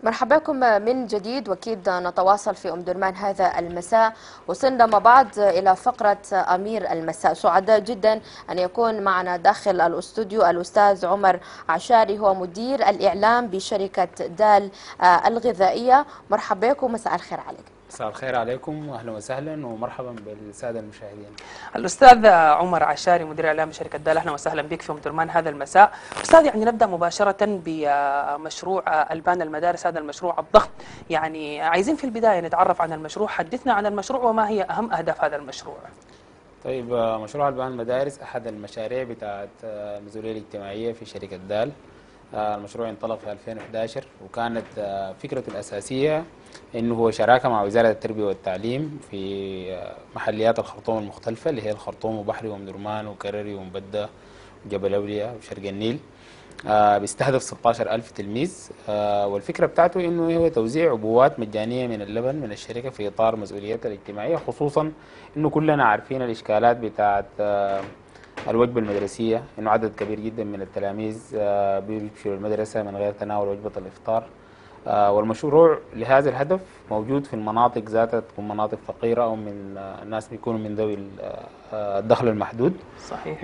مرحبا بكم من جديد، واكيد نتواصل في درمان هذا المساء. وصلنا مع بعض الى فقره امير المساء. سعداء جدا ان يكون معنا داخل الاستوديو الاستاذ عمر عشاري، هو مدير الاعلام بشركه دال الغذائيه. مرحبا بكم، مساء الخير عليك. مساء الخير عليكم واهلا وسهلا ومرحبا بالساده المشاهدين. الاستاذ عمر عشاري مدير اعلام شركه دال، اهلا وسهلا بك في درمان هذا المساء. استاذ، يعني نبدا مباشره بمشروع البان المدارس، هذا المشروع الضخم. يعني عايزين في البدايه نتعرف عن المشروع، حدثنا عن المشروع وما هي اهم اهداف هذا المشروع. طيب، مشروع البان المدارس احد المشاريع بتاعت المسؤوليه الاجتماعيه في شركه دال. المشروع انطلق في 2011 وكانت فكرته الاساسيه انه هو شراكه مع وزاره التربيه والتعليم في محليات الخرطوم المختلفه اللي هي الخرطوم وبحري ومدرمان وكرري ومبده وجبل اولياء وشرق النيل. بيستهدف 16,000 تلميذ. والفكره بتاعته انه هو توزيع عبوات مجانيه من اللبن من الشركه في اطار مسؤوليتها الاجتماعيه، خصوصا انه كلنا عارفين الاشكالات بتاعت الوجبه المدرسيه، انه عدد كبير جدا من التلاميذ بيمشوا المدرسه من غير تناول وجبه الافطار. والمشروع لهذا الهدف موجود في المناطق ذاتها، تكون مناطق فقيره او من الناس بيكونوا من ذوي الدخل المحدود. صحيح.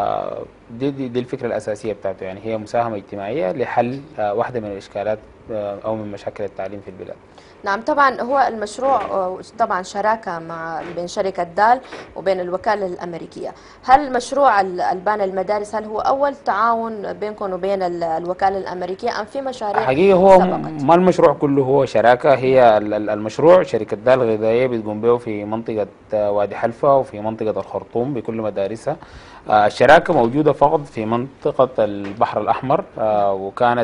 دي الفكره الاساسيه بتاعته، يعني هي مساهمه اجتماعيه لحل واحده من الاشكالات او من مشاكل التعليم في البلاد. نعم، طبعا هو المشروع طبعا شراكة بين شركة دال وبين الوكالة الأمريكية. هل مشروع البان المدارس هل هو أول تعاون بينكم وبين الوكالة الأمريكية أم في مشاريع حقيقة هو سبقت؟ ما المشروع كله هو شراكة، هي المشروع شركة دال الغذائية بتقوم به في منطقة وادي حلفا وفي منطقة الخرطوم بكل مدارسها. الشراكة موجودة فقط في منطقة البحر الأحمر، وكانت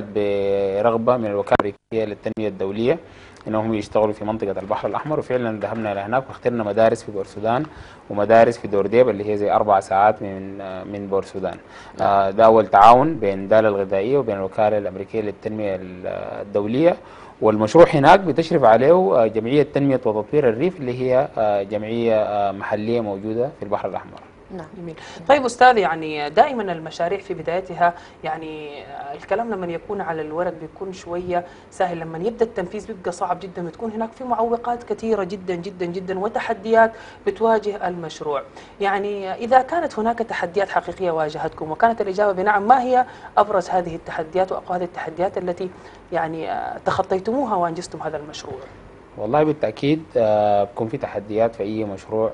برغبة من الوكالة الأمريكية للتنمية الدولية انهم يشتغلوا في منطقه البحر الاحمر، وفعلا ذهبنا الى هناك واخترنا مدارس في بورسودان ومدارس في دورديب اللي هي زي 4 ساعات من بورسودان. ده اول تعاون بين دال الغذائيه وبين الوكاله الامريكيه للتنميه الدوليه. والمشروع هناك بتشرف عليه جمعيه تنميه وتطوير الريف اللي هي جمعيه محليه موجوده في البحر الاحمر. نعم، جميل. طيب استاذ، يعني دائما المشاريع في بدايتها يعني الكلام لما يكون على الورق بيكون شويه سهل، لما يبدا التنفيذ بيبقى صعب جدا، بتكون هناك في معوقات كثيره جدا جدا جدا وتحديات بتواجه المشروع. يعني اذا كانت هناك تحديات حقيقيه واجهتكم وكانت الاجابه بنعم، ما هي ابرز هذه التحديات واقوى هذه التحديات التي يعني تخطيتموها وانجزتم هذا المشروع؟ والله بالتاكيد بكون في تحديات في اي مشروع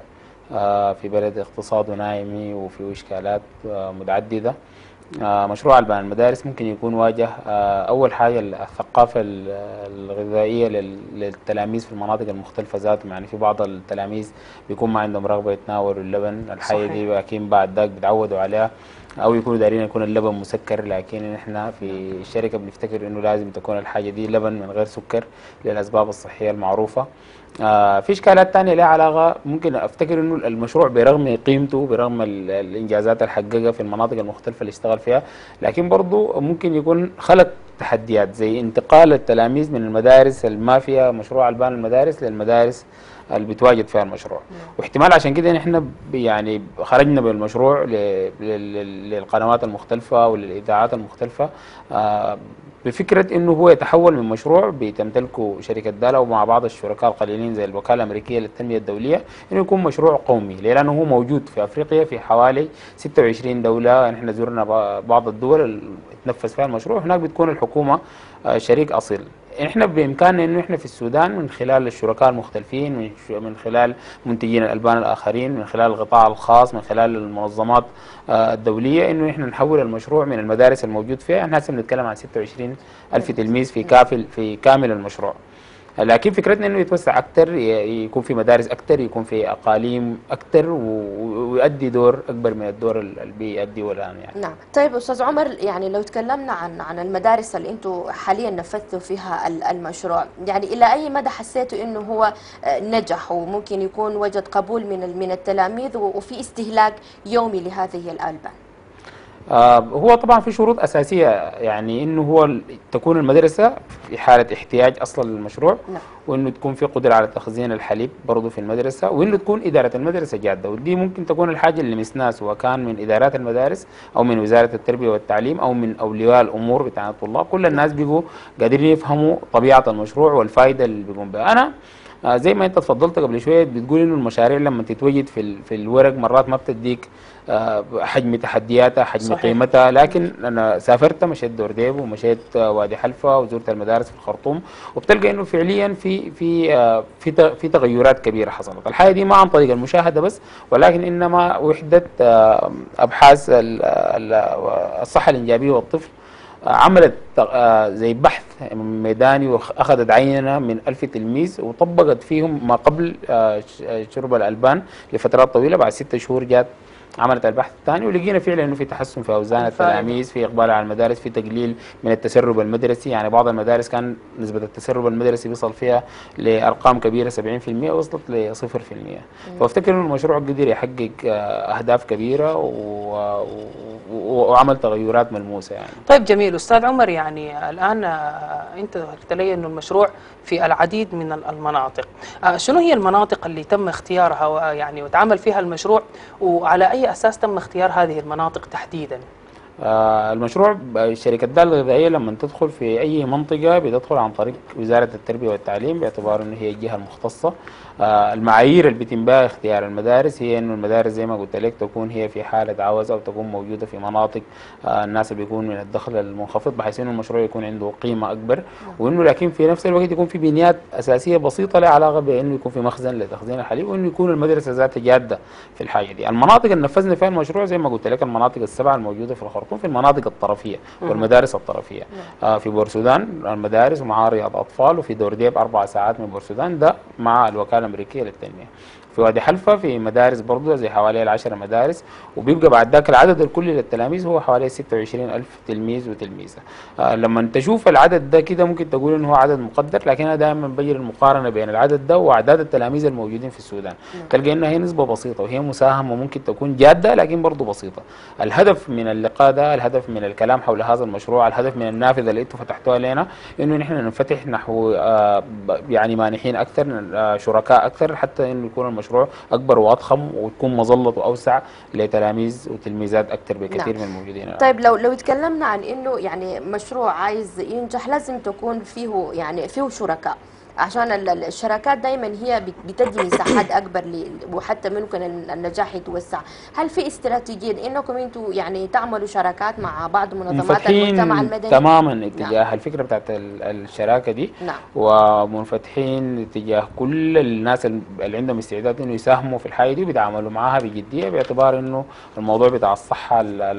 في بلد اقتصاده نايمي وفي إشكالات متعددة. مشروع البان المدارس ممكن يكون واجه أول حاجة الثقافة الغذائية للتلاميذ في المناطق المختلفة ذاتهم. يعني في بعض التلاميذ بيكون ما عندهم رغبة يتناولوا اللبن الحي دي، لكن بعد ذاك بيتعودوا عليها، أو يكونوا دارين يكون اللبن مسكر، لكن نحن في الشركة بنفتكر إنه لازم تكون الحاجة دي لبن من غير سكر للأسباب الصحية المعروفة. في اشكالات تانية لها علاقه، ممكن افتكر انه المشروع برغم قيمته برغم الانجازات اللي حققها في المناطق المختلفه اللي اشتغل فيها، لكن برضه ممكن يكون خلق تحديات زي انتقال التلاميذ من المدارس اللي ما فيها مشروع البان المدارس للمدارس اللي بتواجد فيها المشروع. واحتمال عشان كده نحن يعني خرجنا بالمشروع للقنوات المختلفه وللاذاعات المختلفه بفكره انه هو يتحول من مشروع بتمتلكه شركه دالا ومع بعض الشركاء القليلين زي الوكاله الامريكيه للتنميه الدوليه، انه يكون مشروع قومي، لانه هو موجود في افريقيا في حوالي 26 دوله. نحن زرنا بعض الدول اللي تنفذ فيها المشروع، هناك بتكون الحكومه شريك اصيل. احنا بامكاننا انه احنا في السودان من خلال الشركاء المختلفين، من خلال منتجين الالبان الاخرين، من خلال القطاع الخاص، من خلال المنظمات الدوليه، انه احنا نحول المشروع من المدارس الموجود فيها. احنا هسه بنتكلم عن 26,000 تلميذ في كامل المشروع، لكن فكرتنا انه يتوسع اكثر، يكون في مدارس اكثر، يكون في اقاليم اكثر، ويؤدي دور اكبر من الدور اللي بيؤديه الان يعني. نعم. طيب استاذ عمر، يعني لو تكلمنا عن المدارس اللي انتم حاليا نفذتوا فيها المشروع، يعني الى اي مدى حسيتوا انه هو نجح وممكن يكون وجد قبول من التلاميذ وفي استهلاك يومي لهذه الالبان؟ هو طبعا في شروط اساسيه، يعني انه هو تكون المدرسه في حاله احتياج اصلا للمشروع، نعم. وانه تكون في قدره على تخزين الحليب برضه في المدرسه، وانه تكون اداره المدرسه جاده. ودي ممكن تكون الحاجه اللي لمسناها، سواء كان من ادارات المدارس او من وزاره التربيه والتعليم او من اولياء الامور بتاع الطلاب. كل الناس بيقوا قادرين يفهموا طبيعه المشروع والفائده اللي بيقوم بها. انا زي ما انت اتفضلت قبل شويه، بتقول انه المشاريع لما تتوجد في الورق مرات ما بتديك حجم تحدياتها، حجم صحيح. قيمتها. لكن انا سافرت، مشيت دورديب ومشيت وادي حلفا وزرت المدارس في الخرطوم، وبتلقى انه فعليا في تغيرات كبيره حصلت. الحاجه دي ما عن طريق المشاهده بس، ولكن انما وحده ابحاث الصحه الانجابيه والطفل عملت زي بحث ميداني، واخذت عينه من 1000 تلميذ وطبقت فيهم ما قبل شرب الالبان لفترات طويله. بعد 6 شهور جات عملت البحث الثاني، ولقينا فعلا انه في تحسن في اوزان التلاميذ، في اقبال على المدارس، في تقليل من التسرب المدرسي. يعني بعض المدارس كان نسبه التسرب المدرسي بيصل فيها لارقام كبيره 70%، وصلت ل 0%. فافتكر انه المشروع قدر يحقق اهداف كبيره وعمل تغيرات ملموسه يعني. طيب جميل استاذ عمر، يعني الان انت ذكرت لي انه المشروع في العديد من المناطق. شنو هي المناطق اللي تم اختيارها يعني وتعمل فيها المشروع، وعلى اي اساس تم اختيار هذه المناطق تحديدا؟ المشروع شركة دال الغذائية لما تدخل في أي منطقة بتدخل عن طريق وزارة التربية والتعليم، باعتبار أنه هي الجهة المختصة. المعايير اللي بيتم بها اختيار المدارس هي أنه المدارس زي ما قلت لك تكون هي في حالة عوز، أو تكون موجودة في مناطق الناس اللي بيكون من الدخل المنخفض، بحيث أنه المشروع يكون عنده قيمة أكبر، وأنه لكن في نفس الوقت يكون في بنيات أساسية بسيطة لها علاقة بأنه يكون في مخزن لتخزين الحليب، وأنه يكون المدرسة ذاتها جادة في الحاجة دي. المناطق اللي نفذنا فيها المشروع زي ما قلت لك المناطق السبعة الموجودة في الخرطوم، في المناطق الطرفية والمدارس الطرفية. في بورسودان المدارس ومع رياض أطفال، وفي دورديب 4 ساعات من بورسودان ده مع الوكالة الأمريكية للتنمية. في وادي حلفا في مدارس برضه زي حوالي 10 مدارس، وبيبقى بعد ذاك العدد الكلي للتلاميذ هو حوالي 26,000 تلميذ وتلميذة. لما تشوف العدد ده كده ممكن تقول انه هو عدد مقدر، لكن انا دائما بجري المقارنه بين العدد ده واعداد التلاميذ الموجودين في السودان. تلقى انها هي نسبه بسيطه، وهي مساهمه ممكن تكون جاده لكن برضه بسيطه. الهدف من اللقاء ده، الهدف من الكلام حول هذا المشروع، الهدف من النافذه اللي انتم فتحتوها لنا، انه نحن ننفتح نحو يعني مانحين اكثر، شركاء اكثر، حتى انه يكون المشروع اكبر واضخم وتكون مظلته اوسع لتلاميذ وتلميذات اكثر بكثير من الموجودين الان. طيب لو تكلمنا عن انه يعني مشروع عايز ينجح لازم تكون فيه يعني فيه شركاء، عشان الشراكات دائما هي بتدي مساحات اكبر وحتى ممكن النجاح يتوسع. هل في استراتيجيه انكم انتم يعني تعملوا شراكات مع بعض منظمات المجتمع المدني؟ تماما اتجاه الفكره بتاعت الشراكه دي. ومنفتحين اتجاه كل الناس اللي عندهم استعداد انه يساهموا في الحاجه دي وبيتعاملوا معاها بجديه، باعتبار انه الموضوع بتاع الصحه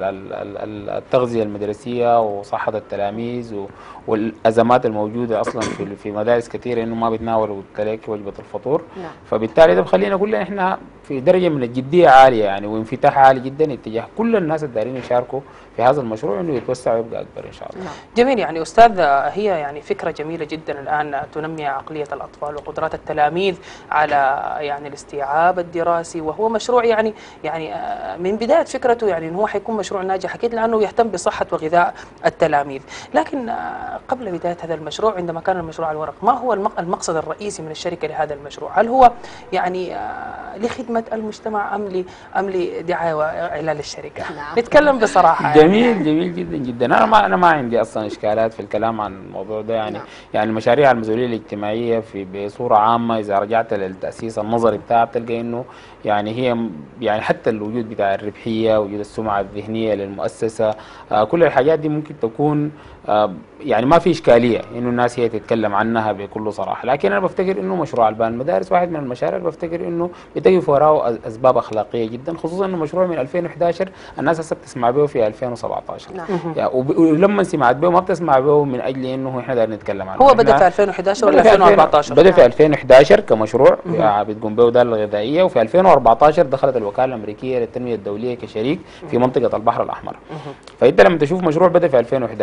التغذيه المدرسيه وصحه التلاميذ والازمات الموجوده اصلا في مدارس كثيره انه ما بيتناولوا التلاكي وجبه الفطور. فبالتالي ده بخلينا كلنا احنا في درجه من الجديه عاليه يعني، وانفتاح عالي جدا اتجاه كل الناس الدارين يشاركوا في هذا المشروع انه يتوسع ويبقى اكبر ان شاء الله. جميل. يعني استاذ، هي يعني فكره جميله جدا الان تنمي عقليه الاطفال وقدرات التلاميذ على يعني الاستيعاب الدراسي، وهو مشروع يعني من بدايه فكرته يعني انه هو حيكون مشروع ناجح اكيد، لانه يهتم بصحه وغذاء التلاميذ. لكن قبل بدايه هذا المشروع، عندما كان المشروع على الورق، ما هو المقصد الرئيسي من الشركه لهذا المشروع؟ هل هو يعني لخدمه المجتمع ام لدعايه واعلان الشركه؟ نتكلم بصراحه. جميل جدا جدا. انا ما عندي اصلا اشكالات في الكلام عن الموضوع ده يعني. يعني المشاريع المسؤوليه الاجتماعيه بصوره عامه، اذا رجعت للتاسيس النظري بتاعها بتلقى انه يعني هي يعني حتى الوجود بتاع الربحيه، وجود السمعه الذهنيه للمؤسسه، كل الحاجات دي ممكن تكون يعني ما في اشكاليه انه الناس هي تتكلم عنها بكل صراحه. لكن انا بفتكر انه مشروع البان المدارس واحد من المشاريع اللي بفتكر انه بتقف وراه اسباب اخلاقيه جدا، خصوصا انه مشروع من 2011 الناس هسه بتسمع به في 2017. يعني ولما سمعت به ما بتسمع به من اجل انه احنا دايرين نتكلم عنه. هو بدا في 2011 ولا 2014؟ بدا في 2011 كمشروع بتقوم به دار الغذائيه، وفي 2014 دخلت الوكاله الامريكيه للتنميه الدوليه كشريك في منطقه البحر الاحمر. فانت لما تشوف مشروع بدا في 2011 والحديث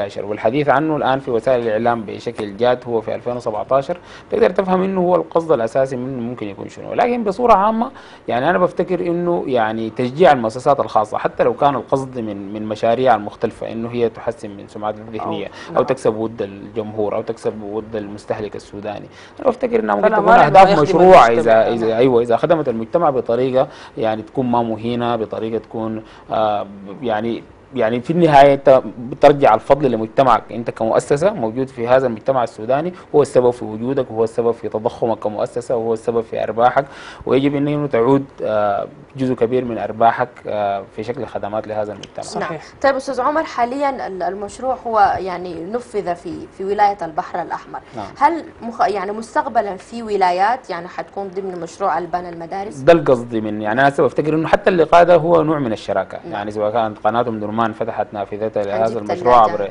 الحديث عنه الان في وسائل الاعلام بشكل جاد هو في 2017 تقدر تفهم انه هو القصد الاساسي منه ممكن يكون شنو. لكن بصوره عامه يعني انا بفتكر انه يعني تشجيع المؤسسات الخاصه حتى لو كان القصد من مشاريع المختلفه انه هي تحسن من سمعتها الذهنيه او تكسب ود الجمهور او تكسب ود المستهلك السوداني. انا بفتكر انها ممكن تكون اهداف مشروعه اذا خدمت المجتمع بطريقه يعني تكون ما مهينه، بطريقه تكون يعني في النهاية أنت بترجع الفضل لمجتمعك، أنت كمؤسسة موجود في هذا المجتمع السوداني هو السبب في وجودك وهو السبب في تضخمك كمؤسسة وهو السبب في أرباحك، ويجب أنه تعود جزء كبير من أرباحك في شكل خدمات لهذا المجتمع. صحيح. نعم. طيب أستاذ عمر، حاليا المشروع هو يعني نفذ في ولاية البحر الأحمر. نعم. هل يعني مستقبلا في ولايات يعني حتكون ضمن مشروع البان المدارس؟ ده القصد من يعني أنا بفتكر أنه حتى اللقاء ده هو نوع من الشراكة. نعم. يعني سواء كانت قناة درمان فتحت نافذتها لهذا المشروع عبر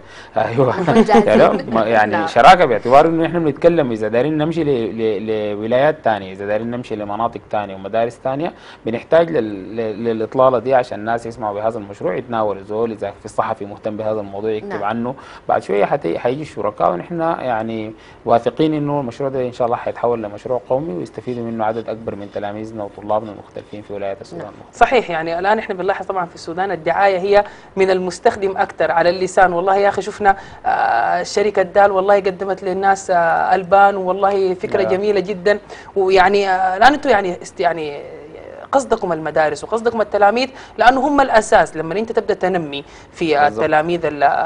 يعني شراكه باعتبار انه احنا بنتكلم اذا دايرين نمشي لولايات ثانيه، اذا دايرين نمشي لمناطق ثانيه ومدارس ثانيه بنحتاج للاطلاله دي عشان الناس يسمعوا بهذا المشروع، يتناولوا زول اذا في الصحفي مهتم بهذا الموضوع يكتب نعم. عنه. بعد شويه حيجي الشركاء ونحن يعني واثقين انه المشروع ده ان شاء الله حيتحول لمشروع قومي ويستفيدوا منه عدد اكبر من تلاميذنا وطلابنا المختلفين في ولايات السودان. نعم. صحيح. يعني الان احنا بنلاحظ طبعا في السودان الدعايه هي من المستخدم اكثر على اللسان. والله يا اخي شفنا شركه دال والله قدمت للناس البان والله فكره جميله جدا. ويعني الان انتم يعني قصدكم المدارس وقصدكم التلاميذ لانه هم الاساس. لما انت تبدا تنمي في التلاميذ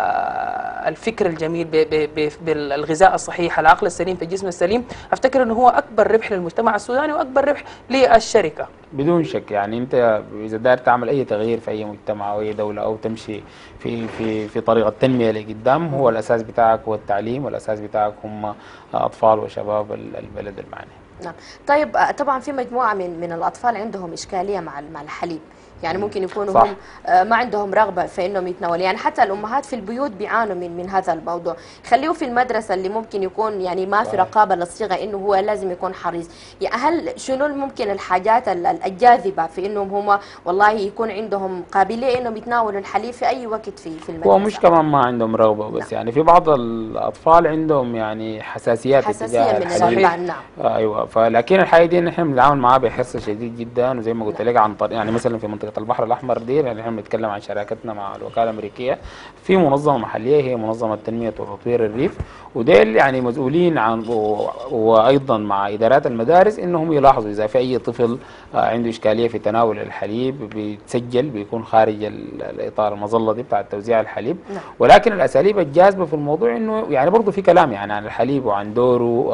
الفكر الجميل بالغذاء الصحيح، العقل السليم في الجسم السليم، افتكر انه هو اكبر ربح للمجتمع السوداني واكبر ربح للشركه بدون شك. يعني انت اذا داير تعمل اي تغيير في اي مجتمع او اي دوله او تمشي في طريق التنميه لقدام، هو الاساس بتاعك هو التعليم، والاساس بتاعك هم اطفال وشباب البلد المعني. نعم. طيب طبعا في مجموعه من الاطفال عندهم اشكاليه مع الحليب، يعني ممكن يكونوا صح. هم ما عندهم رغبه في انهم يتناولوا، يعني حتى الامهات في البيوت بيعانوا من هذا الموضوع. خليه في المدرسه اللي ممكن يكون يعني ما في رقابه للصيغه انه هو لازم يكون حريص. يعني هل شنو ممكن الحاجات الجاذبه في انهم هم والله يكون عندهم قابليه انهم يتناولوا الحليب في اي وقت في المدرسه؟ هو مش كمان ما عندهم رغبه بس نعم. يعني في بعض الاطفال عندهم يعني حساسيه من الحليب. نعم. ايوه. فلكن الحقيقه دي نحن بنتعامل معاها بحرص شديد جدا، وزي ما قلت لك عن طريق يعني مثلا في منطقه البحر الاحمر دي يعني احنا بنتكلم عن شراكتنا مع الوكاله الامريكيه في منظمه محليه هي منظمه تنميه وتطوير الريف، وديل يعني مسؤولين عن وايضا مع ادارات المدارس انهم يلاحظوا اذا في اي طفل عنده اشكاليه في تناول الحليب بيتسجل، بيكون خارج الاطار المظله دي بتاع توزيع الحليب. ولكن الاساليب الجاذبه في الموضوع انه يعني برضه في كلام يعني عن الحليب وعن دوره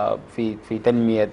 في تنميه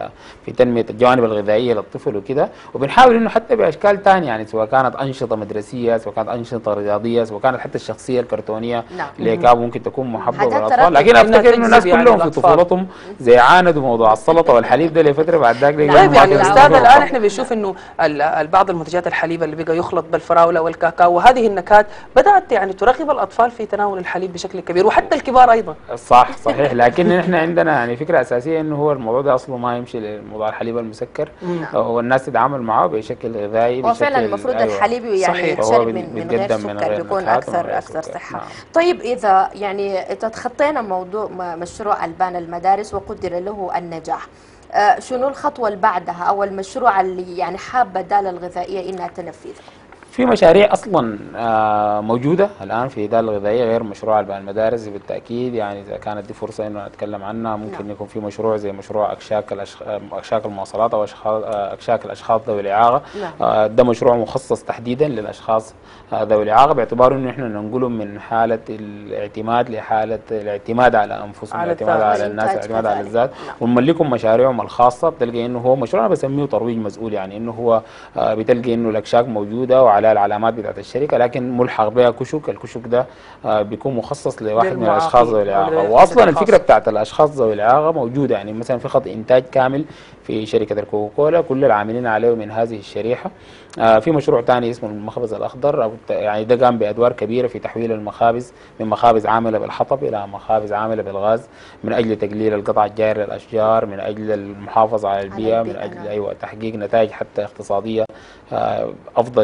الجوانب الغذائيه للطفل وكده، وبنحاول انه حتى باشكال ثانيه يعني سواء كانت انشطه مدرسيه، سواء كانت انشطه رياضيه، سواء كانت حتى الشخصيه الكرتونيه اللي كاب ممكن تكون محببه للاطفال. لكن افتكر انه الناس كلهم في طفولتهم زي عاندوا موضوع السلطه والحليب ده لفتره بعد ذاك. طيب يعني الاستاذ الان احنا بنشوف انه بعض المنتجات الحليب اللي بقى يخلط بالفراوله والكاكاو وهذه النكهات بدات يعني ترغب الاطفال في تناول الحليب بشكل كبير وحتى الكبار ايضا. صحيح. لكن احنا عندنا يعني فكره اساسيه انه هو الموضوع ده اصله ما يمشي لموضوع الحليب المسكر، والناس تتعامل معه بشكل غذائي وفعلا المفروض الحليب يعني يتشرب من غير سكر بيكون اكثر صحه. نعم. طيب اذا يعني تخطينا موضوع مشروع البان المدارس وقدر له النجاح، شنو الخطوه اللي بعدها او المشروع اللي يعني حابه دال الغذائيه انها تنفذه؟ في مشاريع اصلا موجوده الان في اداره الغذائيه غير مشروع البان المدارس بالتاكيد. يعني اذا كانت دي فرصه انه نتكلم عنها ممكن يكون في مشروع زي مشروع اكشاك المواصلات او اكشاك الاشخاص ذوي الاعاقه. ده مشروع مخصص تحديدا للاشخاص ذوي الاعاقه باعتبار انه احنا ننقلهم من حاله الاعتماد لحاله الاعتماد على انفسهم، الاعتماد على الناس، الاعتماد على الذات، ونملكهم مشاريعهم الخاصه. بتلقى انه هو مشروع انا بسميه ترويج مسؤول، يعني انه هو بتلقى انه الاكشاك موجوده وعلى العلامات بتاعت الشركه لكن ملحق بها كشك. الكشك ده بيكون مخصص لواحد من الاشخاص ذوي الاعاقه، واصلا الفكره بتاعت الاشخاص ذوي الاعاقه موجوده. يعني مثلا في خط انتاج كامل في شركه الكوكاكولا كل العاملين عليه من هذه الشريحه. في مشروع ثاني اسمه المخبز الاخضر، يعني ده قام بادوار كبيره في تحويل المخابز من مخابز عامله بالحطب الى مخابز عامله بالغاز من اجل تقليل القطع الجاري للاشجار، من اجل المحافظه على البيئه، من اجل تحقيق نتائج حتى اقتصاديه افضل يعني.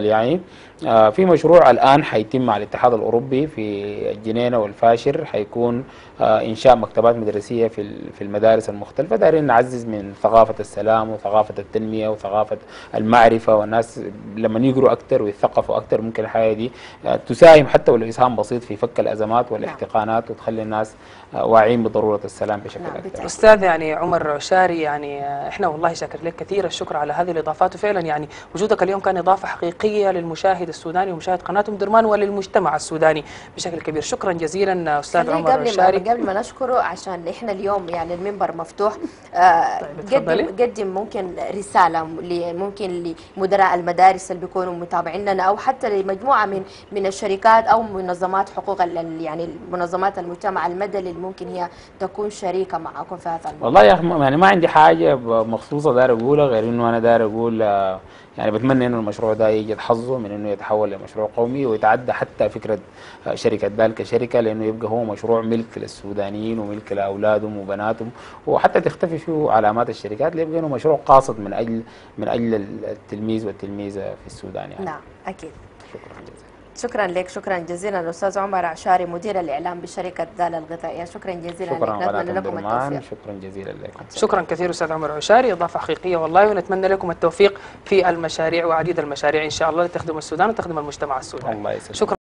في مشروع الآن حيتم مع الاتحاد الأوروبي في الجنينة والفاشر، حيكون إنشاء مكتبات مدرسية في المدارس المختلفة. دايرين نعزز من ثقافة السلام وثقافة التنمية وثقافة المعرفة، والناس لما يقروا أكثر ويثقفوا أكثر ممكن الحياة دي تساهم حتى ولو إسهام بسيط في فك الأزمات والاحتقانات، وتخلي الناس واعيين بضرورة السلام بشكل أكثر. أستاذ يعني عمر عشاري، يعني إحنا والله شاكر لك كثير الشكر على هذه الإضافات، وفعلا يعني وجودك اليوم كان إضافة حقيقية للمشاهد السوداني ومشاهد قناة أم درمان وللمجتمع السوداني بشكل كبير. شكرا جزيلا أستاذ عمر عشاري. قبل ما نشكره، عشان إحنا اليوم يعني المنبر مفتوح، قدم ممكن رسالة ممكن لمدراء المدارس اللي بيكونوا متابعين لنا، أو حتى لمجموعة من الشركات أو منظمات حقوق يعني منظمات المجتمع المدني اللي ممكن هي تكون شريكة معكم في هذا الموضوع. والله يا أخي يعني ما عندي حاجة مخصوصة داير أقولها، غير إنه أنا داير أقول يعني بتمنى إنه المشروع ده يجد حظه من إنه يتحول لمشروع قومي، ويتعدى حتى فكرة شركة دال كشركة، لأنه يبقى هو مشروع ملك للسودانيين وملك لأولادهم وبناتهم، وحتى تختفي فيه علامات الشركات، ليبقى إنه مشروع قاصد من أجل التلميذ والتلميذة في السودان يعني. نعم أكيد. شكرا جزيلا. شكرا لك، شكرا جزيلا الأستاذ عمر عشاري مدير الإعلام بشركة دال الغذائية. شكرا جزيلا لك، نتمنى لكم التوفيق. شكرا جزيلا لكم. شكرا كثير أستاذ عمر عشاري، إضافة حقيقية والله، ونتمنى لكم التوفيق في المشاريع وعديد المشاريع إن شاء الله لتخدم السودان وتخدم المجتمع السوداني. الله يسلمك. شكرا.